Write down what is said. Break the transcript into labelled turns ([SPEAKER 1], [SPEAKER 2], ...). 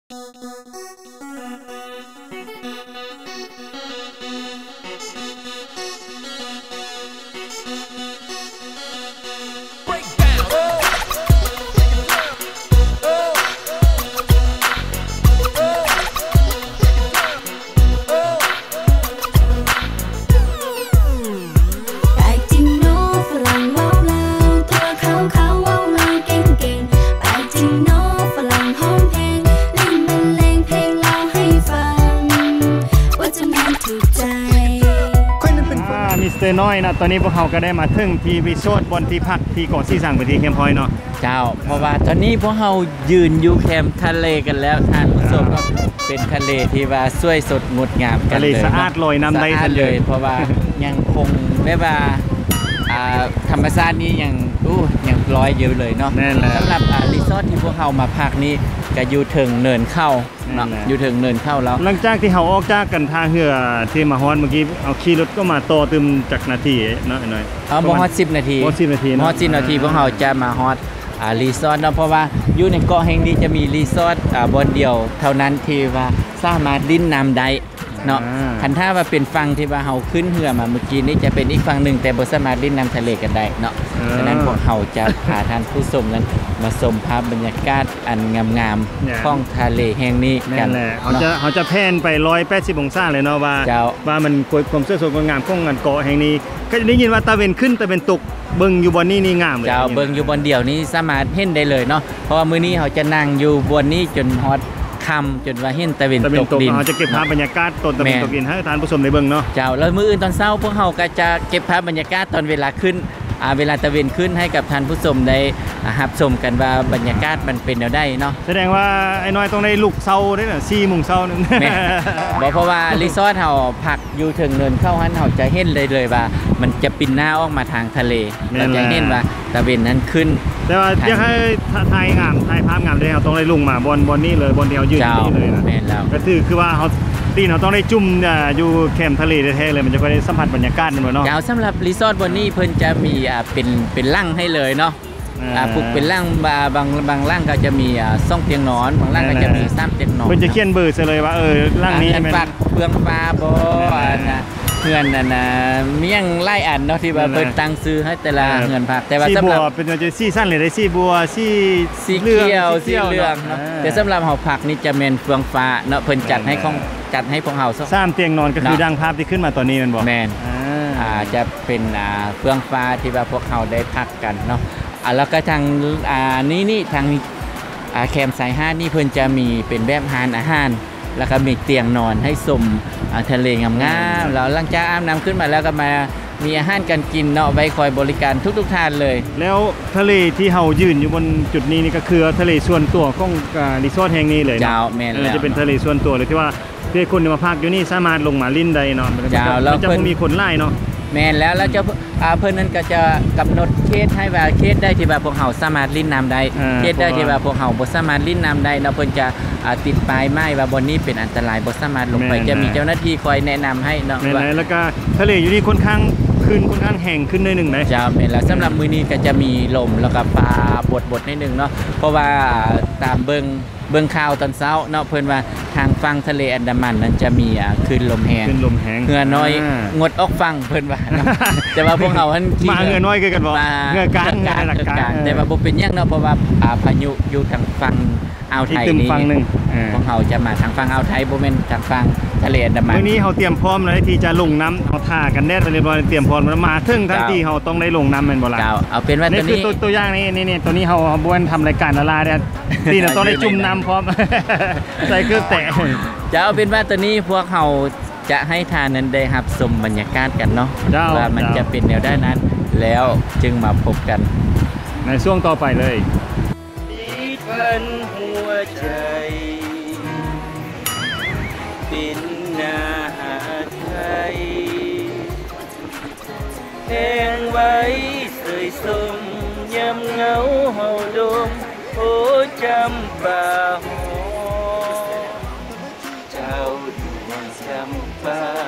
[SPEAKER 1] เตอร์น้อยนะตอนนี้พวกเขาก็ได้มาถึงที่รีสอร์ทบนที่พักที่เกาะสีสังไปที่แคมป์พอยเนาะ
[SPEAKER 2] เจ้าเพราะว่าตอนนี้พวกเขายืนอยู่แคมป์ทะเลกันแล้วท่านผู้ชมก็เป็นทะเลที่ว่าสวยสดงดงามกันเลย
[SPEAKER 1] ทะเลสะอาดลอยน้ำได้
[SPEAKER 2] เลย เพราะว่ายังคงได้ว่าธรรมชาตินี้ยังลอยอยู่เลยเนาะสำหรับรีสอร์ทที่พวกเขามาพักนี้ก็อยู่ถึงเนินเข้าเนาะอยู่ถึงเนินเข้าแล้ว
[SPEAKER 1] หลังจากที่เขาออกจากกันท่าเรือที่มาฮอนเมื่อกี้เอาขี่รถก็มาต่อตึมจากนาทีเนาะหน่อย
[SPEAKER 2] บ่ฮอด10 นาที
[SPEAKER 1] ฮอด10 นาที
[SPEAKER 2] ฮอด10 นาทีพวกเขาจะมาฮอดรีสอร์ทเนาะเพราะว่าอยู่ในเกาะแห่งนี้จะมีรีสอร์ทบนเดียวเท่านั้นที่ว่าสามารถลิ้นน้ำได้เนาะคันถ้าว่าเป็นฝั่งที่ว่าเฮาขึ้นเรือมาเมื่อกี้นี้จะเป็นอีกฝั่งหนึ่งแต่บ่สามารถลิ้นน้ำทะเลกันได้เนาะฉะนั้นพวกเฮาจะพาท่านผู้ชมนั้นมาชมภาพบรรยากาศอันงามๆของทะเลแห่งนี้กัน
[SPEAKER 1] เขาจะแพนไป180องศาเลยเนาะว่ามันความสวยสดงามของเกาะแห่งนี้ก็ได้ยินว่าตะเวนขึ้นตะเวนตกเบิ่งอยู่บนนี้นี่งามเลย
[SPEAKER 2] เจ้าเบิ่งอยู่บนเดียวนี้สามารถเห็นได้เลยเนาะเพราะว่ามื้อนี้เขาจะนั่งอยู่บนนี้จนฮอดจนว่าเห็นตะเวนตกดิน
[SPEAKER 1] เขาจะเก็บภาพบรรยากาศตอนตะเวนตกดินให้ท่านผู้ชมได้เบิ่งเนาะ
[SPEAKER 2] เจ้าแล้วมื้ออื่นตอนเช้าพวกเขาก็จะเก็บภาพบรรยากาศตอนเวลาขึ้นเวลาตะเวนขึ้นให้กับท่านผู้ชมได้รับชมกันว่าบรรยากาศมันเป็นแนวใดเนาะ
[SPEAKER 1] แสดงว่าไอ้น้อยต้องได้ลุกเช้าได้น่ะ4 โมงเช้านึง
[SPEAKER 2] เพราะว่ารีสอร์ทเฮาพักอยู่ถึงเนินเข้าหันเฮาจะเห็นเลยว่ามันจะปิ่นหน้าออกมาทางทะเลเราจะเห็นว่าตะเวนนั้นขึ้น
[SPEAKER 1] แต่ว่าอยากให้ถ่ายงามถ่ายภาพงามได้เฮาต้องได้ลงมาบนนี้เลยบนที่เฮายืนนี่เลยนะ
[SPEAKER 2] แม่นแล้ว
[SPEAKER 1] ก็คือว่าเฮาตีนเราต้องได้จุ่มอยู่แคมป์ทะเลแท้ๆเลยมันจะได้สัมผัสบรรยากาศมันเนาะ
[SPEAKER 2] ยาวสำหรับรีสอร์ทบนนี้เพิ่นจะมีเป็นลั่งให้เลยเนาะปลูกเป็นลั่งบางลั่งก็จะมี2 เตียงนอนบางลั่งก็จะมี3 เตียงนอน
[SPEAKER 1] เพิ่นจะเขียนเบอร์เลยว่าลั่งนี้
[SPEAKER 2] เป็นฝากเฟืองฟ้าบ่นะเฮือนน่ะเมี่ยงไล่อันเนาะที่ว่าเพิ่นตั้งซื้อให้แต่ละเฮือนพักแต่ว่าสำหรับ
[SPEAKER 1] เป็นจะซี่สั้นเลยได้ซี่บัว
[SPEAKER 2] สีเขียวสีเหลืองเนาะแต่สำหรับเฮาพักนี่จะแม่นเฟืองฟ้าเนาะเพิ่นจัดให้พวกเฮา
[SPEAKER 1] 3 เตียงนอนก็คือดังภาพที่ขึ้นมาตอนนี้มันบอก
[SPEAKER 2] แม่นจะเป็นเฟืองฟ้าที่ว่าพวกเฮาได้พักกันเนาะแล้วก็ทางนี่ทางแคมป์สาย5นี่เพิ่นจะมีเป็นแบบอาหารแล้วก็มีเตียงนอนให้ชมทะเลงามๆแล้วหลังจากอาบน้ำขึ้นมาแล้วก็มามีอาหารการกินเนาะไว้คอยบริการทุกท่านเลย
[SPEAKER 1] แล้วทะเลที่เฮายืนอยู่บนจุดนี้นี่ก็คือทะเลส่วนตัวของรีสอร์ทแห่งนี้เลย
[SPEAKER 2] เจ้าแม่นแล้ว
[SPEAKER 1] จะเป็นทะเลส่วนตัวเลยที่ว่าที่คนมาพักอยู่นี่สามารถลงมาลิ้นได้เนาะ
[SPEAKER 2] เจ้าแล้ว
[SPEAKER 1] จะมีคนไล่เนาะ
[SPEAKER 2] แม่นแล้วเจ้าเพิ่นนั้นก็จะกำหนดเขตให้ว่าเขตได้ที่ว่าพวกเฮาสามารถลิ้นน้ำได้เขตได้ที่ว่าพวกเฮาบ่สามารถลิ้นน้ำได้เนาะเพิ่นจะติดป้ายไม้ว่าบนนี้เป็นอันตรายบ่สามารถลงไปจะมีเจ้าหน้าที่คอยแนะนำให้เนาะ
[SPEAKER 1] แล้วก็ทะเลอยู่นี่ค่อนข้างแห้งขึ้นนิดนึงนะ
[SPEAKER 2] จ้าแม่นแล้วสำหรับมื้อนี้ก็จะมีลมแล้วก็ฟ้าบดนิดนึงเนาะเพราะว่าตามเบิ่งข่าวตอนเช้าเนาะเพิ่นว่าทางฝั่งทะเลอันดามันนั้นจะมีคลื่นลมแห้งเหือน้อยงดออกฝั่งเพิ่นว่าแต่ว่าพวกเฮาหัน
[SPEAKER 1] มาเหือน้อยคือกันบ่เหือกลาง
[SPEAKER 2] แต่ว่าบ่เป็นหยังเนาะเพราะว่าพายุอยู่ทางฝั่งอ่าวไทยนี่พวกเฮาจะมาทางฝั่งอ่าวไทยบ่แม่นทางฝั่งทะเลอันดามัน
[SPEAKER 1] มื้อนี้เฮาเตรียมพร้อมแล้วที่จะลงน้ำเฮาท่ากันแน่เรียบร้อยเตรียมพร้อมมาถึงทันทีเฮาต้องได้ลงน้ำแม่นบ่ล่ะ
[SPEAKER 2] เอาเป็นว่าตัวนี้
[SPEAKER 1] ตัวอย่างนี่ตัวนี้เฮาบ่ทำรายการดาราเนี่ยที่เราต้องได้จุ่มน้ำพร้อมใส่เครื่องแตะ
[SPEAKER 2] จะเอาเป็นว่าตัวนี้พวกเฮาจะให้ทานนั้นได้รับชมบรรยากาศกันเนาะว่ามันจะเป็นแนวด้านนั้นแล้วจึงมาพบกัน
[SPEAKER 1] ในช่วงต่อไปเลย
[SPEAKER 2] หัวใจเป็นนาไทยแห้งไว้เสยสมยำเงาเฮาดมโอ้จำป่าหอเจ้าดวงจำป่า